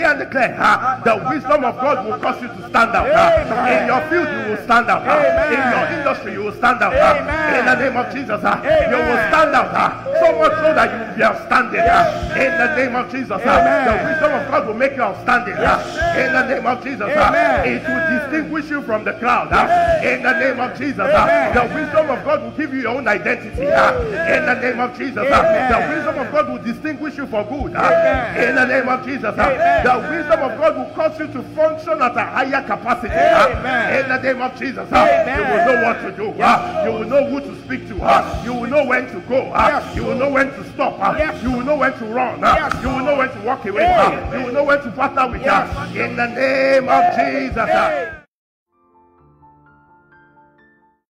and declare the wisdom of God will cause you to stand out. In your field, you will stand out. In your industry, you will stand out. In the name of Jesus, you will stand out. So much so that you will be outstanding. In the name of Jesus, the wisdom of God will make you outstanding. In the name of Jesus, it will distinguish you from the crowd. In the name of Jesus, the wisdom of God will give you your own identity. In the name of Jesus, the wisdom of God will distinguish you for good. In the name of Jesus, the wisdom of God will cause you to function at a higher capacity. In the name of Jesus, you will know what to do. You will know who to speak to. You will know when to go. You will know when to stop. You will know when to run. You will know when to walk away. You will know when to partner with us. In the name of Jesus.